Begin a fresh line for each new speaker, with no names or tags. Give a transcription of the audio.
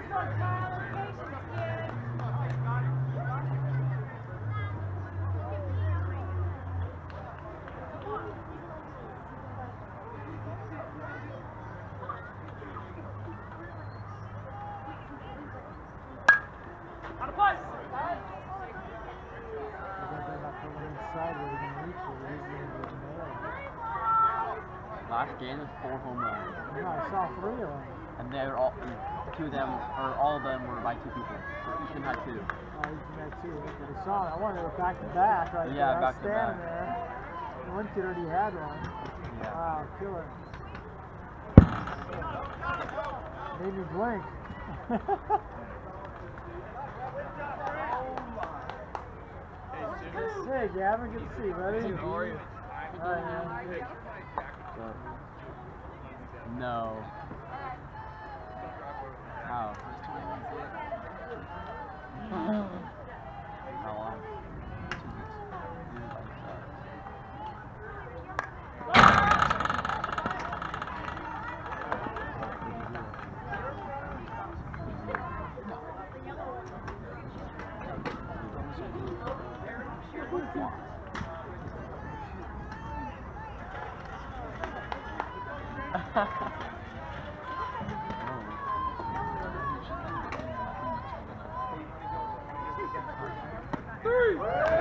Last game was 4 home runs.
Yeah, I saw 3 of them.
And they were all, 2 of them, or all of them were by 2 people. So each team had 2.
Oh, each team had 2. Okay, I saw it. I wanted to go back to back right
yeah,
there.
Back
I was standing there. And one kid already had one.
Yeah.
Wow, killer. Made me blink. Hey, Gavin, good to see you, buddy.
How are you?
All right, man.
No. How? How long? 2 weeks.
Three!